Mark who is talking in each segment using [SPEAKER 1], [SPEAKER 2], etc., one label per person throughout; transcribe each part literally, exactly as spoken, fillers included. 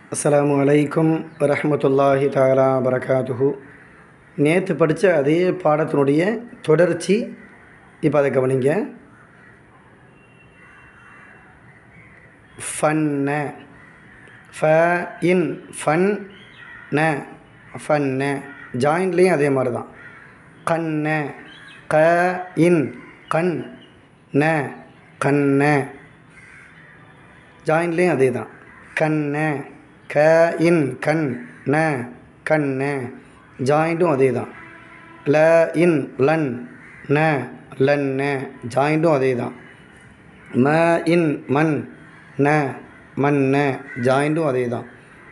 [SPEAKER 1] அஸ்ஸலாமு அலைக்கும் வரஹ்மத்துல்லாஹி தஆலா வபரகாத்துஹு. நேற்று படித்த அதே பாடத்தினுடைய தொடர்ச்சி. இப்போ அதை கவனிங்க. ஃபன்ன ஃப இன் ஃபன் ந ஃபன்ன. ஜாயின்ட்லேயும் அதே மாதிரி தான். கண்ண க இன் கண் ந கண்ண. ஜாயின்ட்லேயும் அதே தான். கண்ண க இன் கண் ந கண்ண. ஜாயிண்ட்டும் அதே தான். ல இன் லன் ந லன்ன. ஜாயிண்ட்டும் அதே தான். ம இன் மண் ந மண்ண. ஜாயிண்ட்டும் அதே தான்.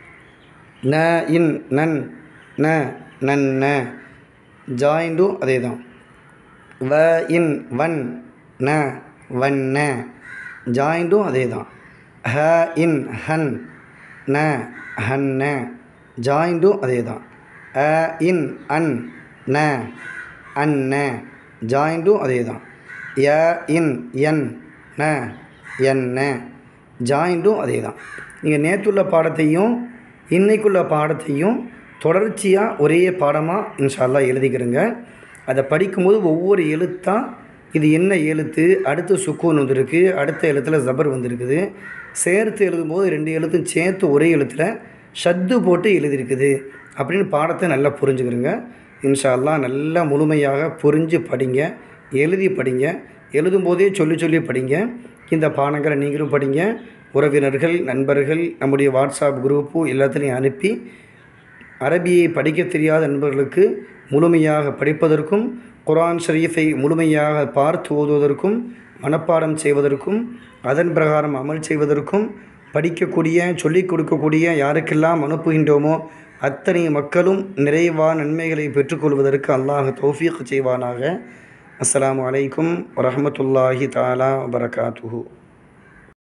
[SPEAKER 1] ந இன் நன் ந நன்ன. ஜாயிண்ட்டும் அதே தான். வ இன் வன் ந வண்ண. ஜாயிண்ட்டும் அதே தான். ஹ இன் ஹன் ந ஹன்ன. ஜாயிண்ட்டும் அதே தான். அ இன் அன் ந அன்ன. ஜாயிண்ட்டும் அதே தான். ய இன் என் ந என்ன. ஜாயிண்ட்டும் அதே தான். நீங்கள் நேற்றுள்ள பாடத்தையும் இன்றைக்குள்ள பாடத்தையும் தொடர்ச்சியாக ஒரே பாடமாக இன்ஷா அல்லாஹ் எழுதிக்கிறங்க. அதை படிக்கும்போது ஒவ்வொரு எழுத்தாக இது என்ன எழுத்து, அடுத்து சுக்கூன் வந்திருக்கு, அடுத்த எழுத்தில் ஜபர் வந்திருக்குது, சேர்த்து எழுதும்போது ரெண்டு எழுத்தும் சேர்த்து ஒரே எழுத்தில் ஷத்து போட்டு எழுதியிருக்குது அப்படின்னு பாடத்தை நல்லா புரிஞ்சுக்கிறங்க. இன்ஷா அல்லாஹ் நல்லா முழுமையாக புரிஞ்சு படிங்க, எழுதி படிங்க. எழுதும்போதே சொல்லி சொல்லி படிங்க. இந்த பாடங்களை நீங்களும் படிங்க. உறவினர்கள், நண்பர்கள், நம்முடைய வாட்ஸ்அப் குரூப்பு எல்லாத்துலேயும் அனுப்பி அரபியை படிக்க தெரியாத நண்பர்களுக்கு முழுமையாக படிப்பதற்கும், குர்ஆன் ஷரீஃபை முழுமையாக பார்த்து ஓதுவதற்கும், மனப்பாடம் செய்வதற்கும், அதன் பிரகாரம் அமல் செய்வதற்கும், படிக்கக்கூடிய சொல்லிக் கொடுக்கக்கூடிய யாருக்கெல்லாம் அனுப்புகின்றோமோ அத்தனை மக்களும் நிறைவான நன்மைகளை பெற்றுக்கொள்வதற்கு அல்லாஹ் தௌஃபீக் செய்வானாக. அஸ்ஸலாமு அலைக்கும் வரஹ்மத்துல்லாஹி தஆலா வபரகாத்துஹு.